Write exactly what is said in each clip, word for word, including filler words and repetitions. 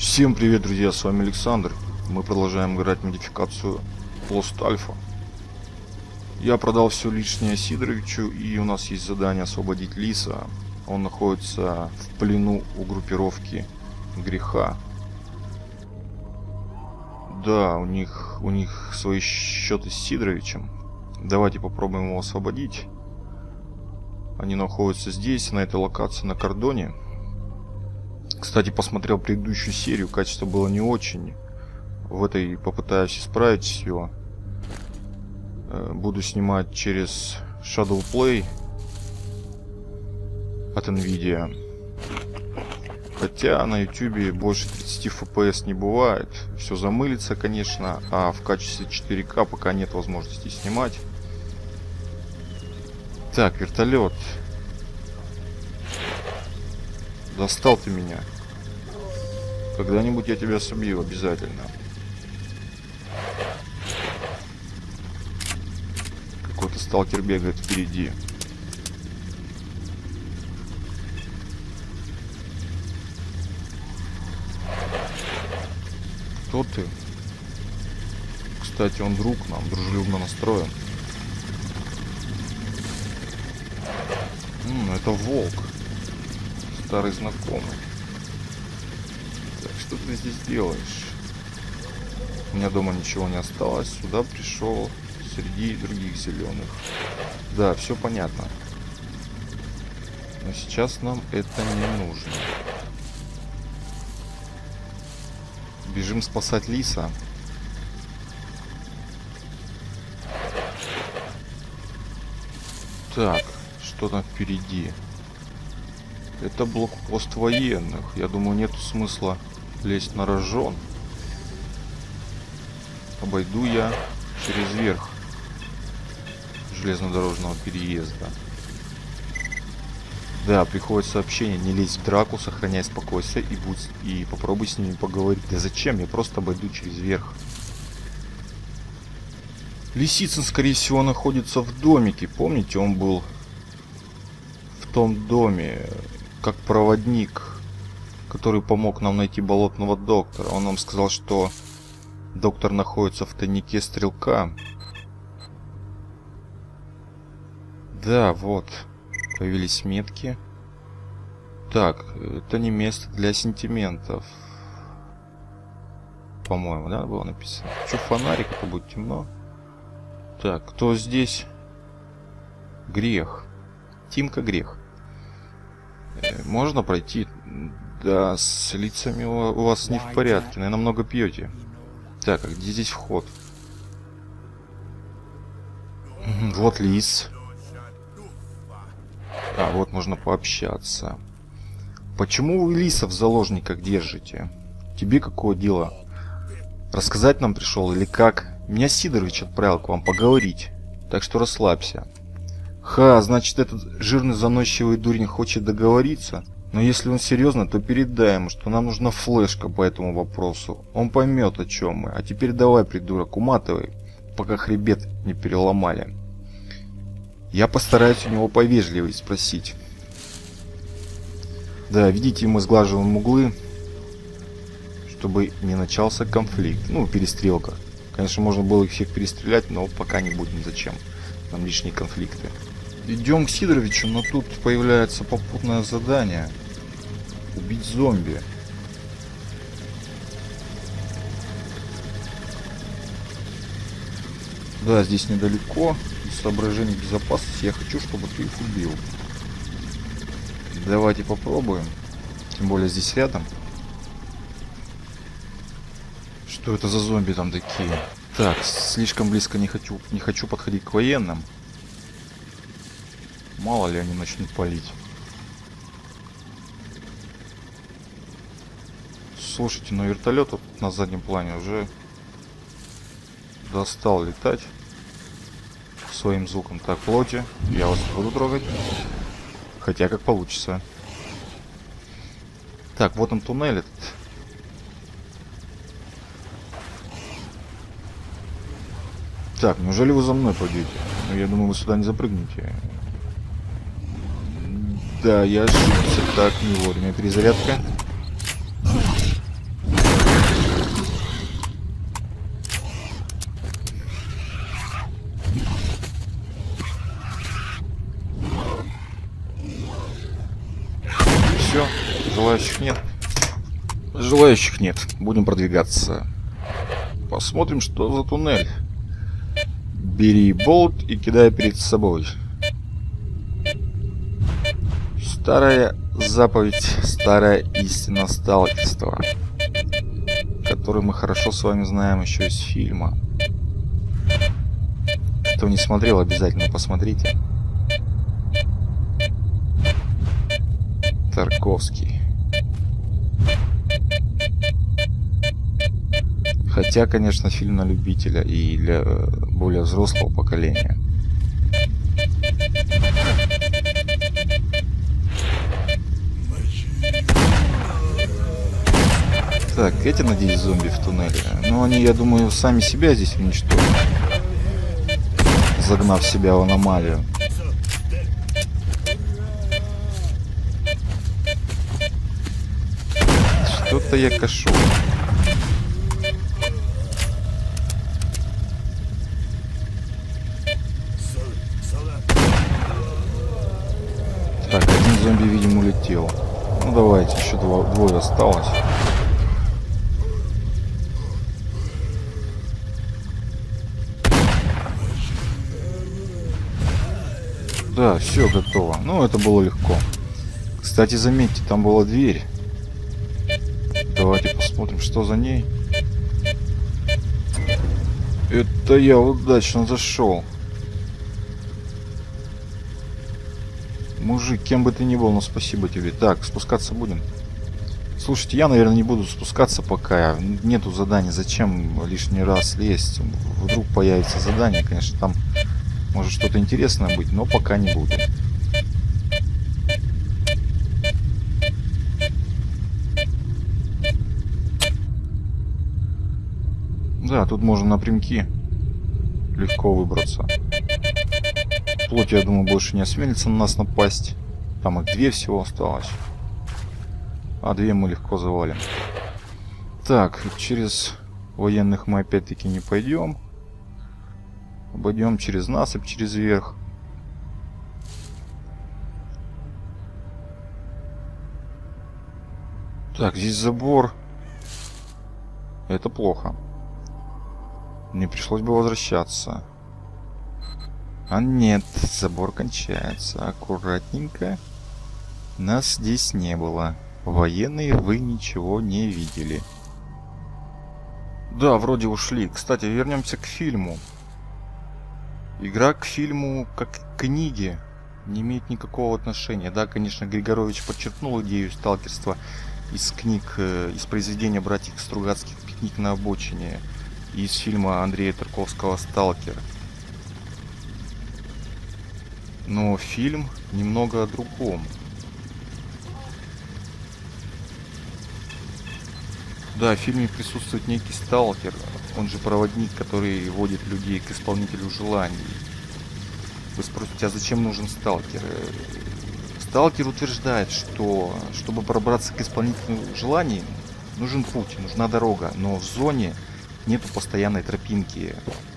Всем привет, друзья, с вами Александр. Мы продолжаем играть в модификацию Lost Alpha. Я продал все лишнее Сидоровичу, и у нас есть задание освободить Лиса. Он находится в плену у группировки Греха. Да, у них, у них свои счеты с Сидоровичем. Давайте попробуем его освободить. Они находятся здесь, на этой локации, на кордоне. Кстати, посмотрел предыдущую серию, качество было не очень. В этой попытаюсь исправить все. Буду снимать через Shadow Play от Nvidia. Хотя на YouTube больше тридцати эф пи эс не бывает. Все замылится, конечно, а в качестве четыре ка пока нет возможности снимать. Так, вертолет. Достал ты меня. Когда-нибудь я тебя собью обязательно. Какой-то сталкер бегает впереди. Кто ты? Кстати, он друг нам, дружелюбно настроен. М, это волк. Старый знакомый. Так, что ты здесь делаешь? У меня дома ничего не осталось. Сюда пришел среди других зеленых. Да, все понятно. Но сейчас нам это не нужно. Бежим спасать Лиса. Так, что там впереди? Это блокпост военных. Я думаю, нету смысла лезть на рожон. Обойду я через верх железнодорожного переезда. Да, приходит сообщение: не лезь в драку, сохраняй спокойствие и будь и попробуй с ними поговорить. Да зачем? Я просто обойду через верх. Лисицын, скорее всего, находится в домике. Помните, он был в том доме как проводник, который помог нам найти болотного доктора. Он нам сказал, что доктор находится в тайнике стрелка. Да, вот. Появились метки. Так, это не место для сентиментов. По-моему, да, было написано. Хочу фонарик, это будет темно. Так, кто здесь? Грех. Тимка Грех. Можно пройти? Да, с лицами у вас не в порядке. Наверное, много пьете. Так, а где здесь вход? Вот Лис. А, вот можно пообщаться. Почему вы Лиса в заложниках держите? Тебе какое дело? Рассказать нам пришел или как? Меня Сидорович отправил к вам поговорить. Так что расслабься. Ха, значит, этот жирный заносчивый дурень хочет договориться? Но если он серьезно, то передай ему, что нам нужна флешка по этому вопросу. Он поймет, о чем мы. А теперь давай, придурок, уматывай, пока хребет не переломали. Я постараюсь у него повежливее спросить. Да, видите, мы сглаживаем углы, чтобы не начался конфликт. Ну, перестрелка. Конечно, можно было их всех перестрелять, но пока не будем. Зачем? Нам лишние конфликты. Идем к Сидоровичу, но тут появляется попутное задание. Убить зомби. Да, здесь недалеко. Из соображений безопасности я хочу, чтобы ты их убил. Давайте попробуем. Тем более здесь рядом. Что это за зомби там такие? Так, слишком близко не хочу, не хочу подходить к военным. Мало ли они начнут палить. Слушайте, но вертолет вот на заднем плане уже достал летать своим звуком. Так, плоти, я вас не буду трогать. Хотя как получится. Так, вот он туннель этот. Так, неужели вы за мной пойдете? Ну, я думаю, вы сюда не запрыгнете. Да, я ошибся. Так, не вовремя перезарядка. Желающих нет. Желающих нет. Будем продвигаться. Посмотрим, что за туннель. Бери болт и кидай перед собой. Старая заповедь, старая истина сталкерства, которую мы хорошо с вами знаем еще из фильма. Кто не смотрел, обязательно посмотрите. Тарковский. Хотя, конечно, фильм на любителя и для более взрослого поколения. Так, эти, надеюсь, зомби в туннеле. Но они, я думаю, сами себя здесь уничтожат, загнав себя в аномалию. Что-то я кашу. Так, один зомби, видимо, улетел. Ну давайте, еще два, двое осталось. Да, все готово. Ну, это было легко. Кстати, заметьте, там была дверь. Давайте посмотрим, что за ней. Это я удачно зашел. Мужик, кем бы ты ни был, но спасибо тебе. Так, спускаться будем. Слушайте, я, наверное, не буду спускаться, пока нету задания. Зачем лишний раз лезть? Вдруг появится задание, конечно, там может что-то интересное быть, но пока не буду. Да, тут можно напрямки легко выбраться. Плоть, я думаю, больше не осмелится на нас напасть. Там их две всего осталось. А две мы легко завалим. Так, через военных мы опять-таки не пойдем. Обойдем через насыпь, через верх. Так, здесь забор. Это плохо. Мне пришлось бы возвращаться. А нет, забор кончается. Аккуратненько. Нас здесь не было. Военные, вы ничего не видели. Да, вроде ушли. Кстати, вернемся к фильму. Игра к фильму, как к книге, не имеет никакого отношения. Да, конечно, Григорович подчеркнул идею сталкерства из книг, э, из произведения братьев Стругацких «Пикник на обочине» и из фильма Андрея Тарковского «Сталкер». Но фильм немного о другом. Да, в фильме присутствует некий сталкер, он же проводник, который водит людей к исполнителю желаний. Вы спросите, а зачем нужен сталкер? Сталкер утверждает, что чтобы пробраться к исполнителю желаний, нужен путь, нужна дорога, но в зоне нету постоянной тропинки.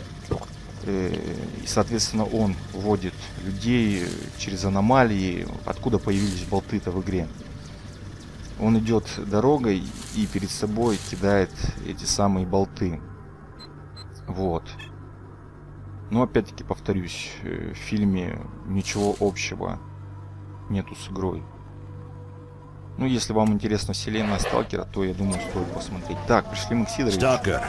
И, соответственно, он водит людей через аномалии, откуда появились болты-то в игре. Он идет дорогой и перед собой кидает эти самые болты. Вот. Но опять-таки повторюсь, в фильме ничего общего нету с игрой. Ну, если вам интересна вселенная Сталкера, то, я думаю, стоит посмотреть. Так, пришли мы к Сидоровичу. Сталкер.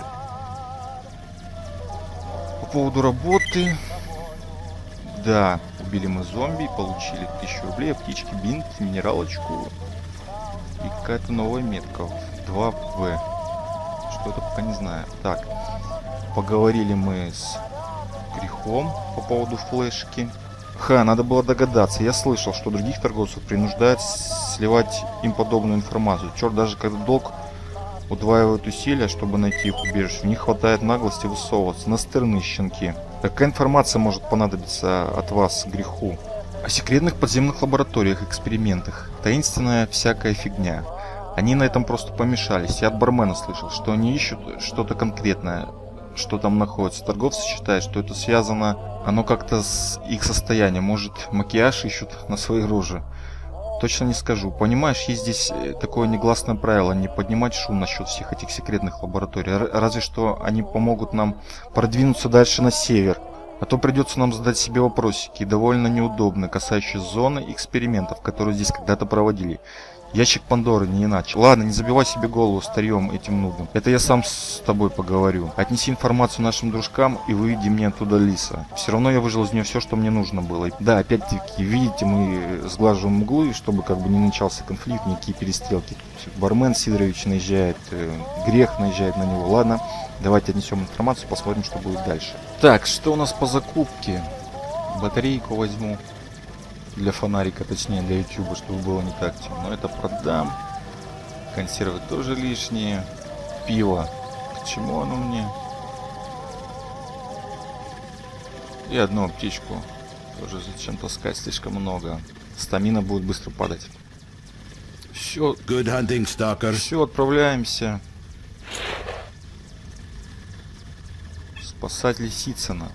По поводу работы. Да, убили мы зомби, получили тысячу рублей, птички, бинт, минералочку. И какая-то новая метка. два вэ. Что это, пока не знаю. Так, поговорили мы с Грехом по поводу флешки. Ха, надо было догадаться. Я слышал, что других торговцев принуждают сливать им подобную информацию. Черт, даже когда долг удваивают усилия, чтобы найти их убежище, у них хватает наглости высовываться. Настырные щенки. Какая информация может понадобиться от вас, Греху? О секретных подземных лабораториях, экспериментах. Таинственная всякая фигня. Они на этом просто помешались. Я от бармена слышал, что они ищут что-то конкретное, что там находится. Торговцы считают, что это связано, оно как-то с их состоянием. Может, макияж ищут на свои рожи. Точно не скажу. Понимаешь, есть здесь такое негласное правило: не поднимать шум насчет всех этих секретных лабораторий. Р- разве что они помогут нам продвинуться дальше на север. А то придется нам задать себе вопросики, довольно неудобные, касающиеся зоны экспериментов, которые здесь когда-то проводили. Ящик Пандоры, не иначе. Ладно, не забивай себе голову старьем этим нудным. Это я сам с тобой поговорю. Отнеси информацию нашим дружкам и выведи мне оттуда Лиса. Все равно я выжил из нее все, что мне нужно было. Да, опять-таки, видите, мы сглаживаем углы, чтобы как бы не начался конфликт, никакие перестрелки. Бармен Сидорович наезжает, Грех наезжает на него. Ладно, давайте отнесем информацию, посмотрим, что будет дальше. Так, что у нас по закупке? Батарейку возьму. Для фонарика, точнее для ютуба, чтобы было не так темно. Это продам. Консервы тоже лишние. Пиво. К чему оно мне? И одну аптечку. Тоже зачем таскать слишком много. Стамина будет быстро падать. Все. Good hunting, stalker. Все, отправляемся. Спасать Лисицына.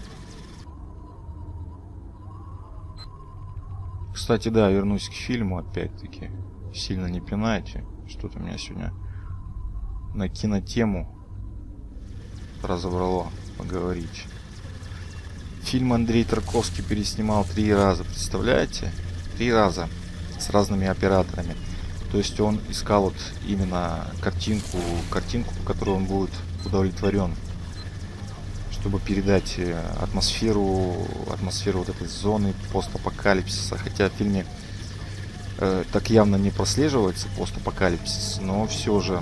Кстати, да, вернусь к фильму опять-таки. Сильно не пинайте. Что-то меня сегодня на кинотему разобрало поговорить. Фильм Андрей Тарковский переснимал три раза. Представляете? Три раза. С разными операторами. То есть он искал вот именно картинку, картинку, по которой он будет удовлетворен. Чтобы передать атмосферу, атмосферу вот этой зоны постапокалипсиса. Хотя в фильме э, так явно не прослеживается постапокалипсис, но все же.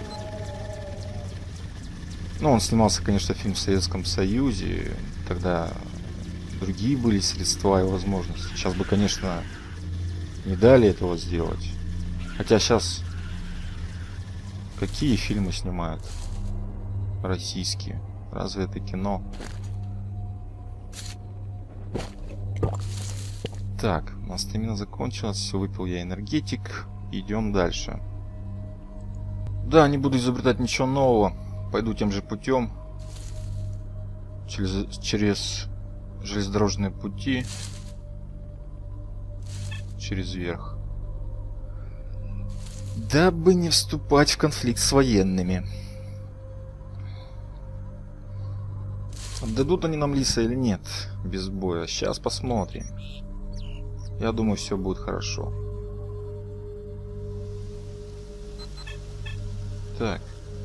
Ну, он снимался, конечно, фильм в Советском Союзе. Тогда другие были средства и возможности. Сейчас бы, конечно, не дали этого сделать. Хотя сейчас какие фильмы снимают российские? Разве это кино? Так, у нас стамина закончилась. Все, выпил я энергетик. Идем дальше. Да, не буду изобретать ничего нового. Пойду тем же путем. Через, через железнодорожные пути. Через верх. Дабы не вступать в конфликт с военными. Отдадут они нам Лиса или нет? Без боя. Сейчас посмотрим. Я думаю, все будет хорошо. Так.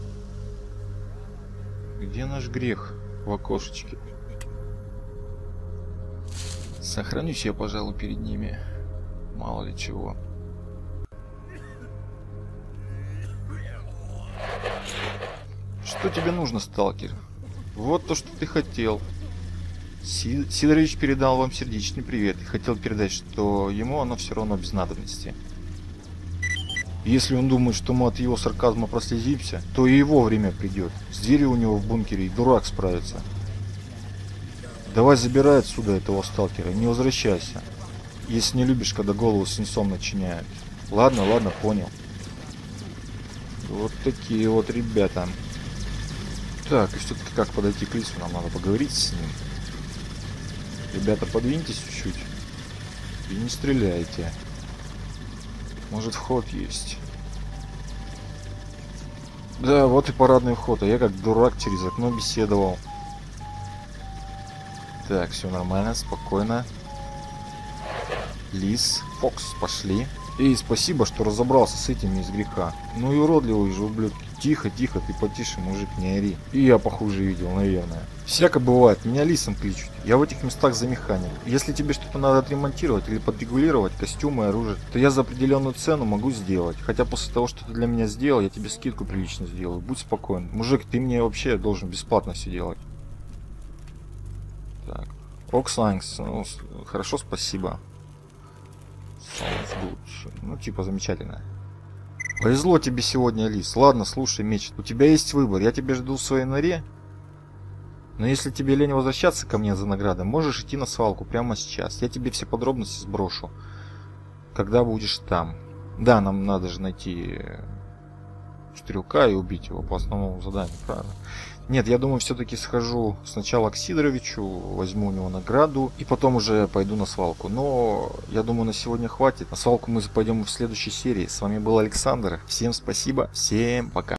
Где наш Грех в окошечке? Сохранюсь я, пожалуй, перед ними. Мало ли чего. Что тебе нужно, сталкер? Вот то, что ты хотел. Си Сидорович передал вам сердечный привет и хотел передать, что ему оно все равно без надобности. Если он думает, что мы от его сарказма прослезимся, то и его время придет. С дверью у него в бункере и дурак справится. Давай забирай отсюда этого сталкера и не возвращайся. Если не любишь, когда голову свинцом начиняют. Ладно, ладно, понял. Вот такие вот ребята. Так, и все-таки как подойти к Лису, нам надо поговорить с ним. Ребята, подвиньтесь чуть-чуть. И не стреляйте. Может, вход есть. Да, вот и парадный вход, а я как дурак через окно беседовал. Так, все нормально, спокойно. Лис, Фокс, пошли. И спасибо, что разобрался с этими из греха. Ну и уродливые же ублюдки. Тихо, тихо, ты потише, мужик, не ори. И я похуже видел, наверное. Всяко бывает, меня Лисом кличут. Я в этих местах за механик. Если тебе что-то надо отремонтировать или подрегулировать, костюмы и оружие, то я за определенную цену могу сделать. Хотя после того, что ты для меня сделал, я тебе скидку прилично сделаю. Будь спокоен. Мужик, ты мне вообще должен бесплатно все делать. Так. Оксанкс, ну, хорошо, спасибо. Sounds good. Ну, типа, замечательно. Повезло тебе сегодня, Лис. Ладно, слушай, Меч, у тебя есть выбор. Я тебя жду в своей норе. Но если тебе лень возвращаться ко мне за наградой, можешь идти на свалку прямо сейчас. Я тебе все подробности сброшу, когда будешь там. Да, нам надо же найти стрелка и убить его по основному заданию, правильно? Нет, я думаю, все-таки схожу сначала к Сидоровичу, возьму у него награду и потом уже пойду на свалку. Но я думаю, на сегодня хватит. На свалку мы пойдем в следующей серии. С вами был Александр. Всем спасибо, всем пока.